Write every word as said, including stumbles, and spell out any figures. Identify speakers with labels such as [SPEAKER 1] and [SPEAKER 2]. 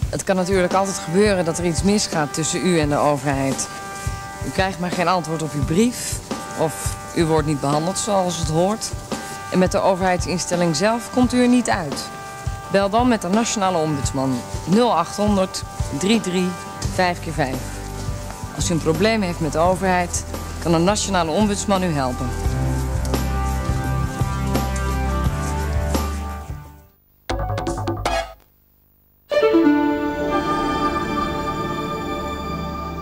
[SPEAKER 1] Het kan natuurlijk altijd gebeuren dat er iets misgaat tussen u en de overheid. U krijgt maar geen antwoord op uw brief. Of u wordt niet behandeld zoals het hoort. En met de overheidsinstelling zelf komt u er niet uit. Bel dan met de Nationale Ombudsman nul achthonderd drieëndertig vijf keer vijf. Als u een probleem heeft met de overheid, kan de Nationale Ombudsman u helpen.